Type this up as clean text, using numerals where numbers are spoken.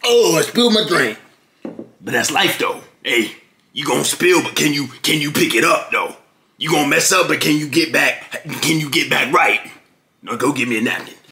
Oh, I spilled my drink. But that's life though. Hey, you gonna spill, but can you pick it up though? You gonna mess up, but can you get back right? No, go get me a napkin.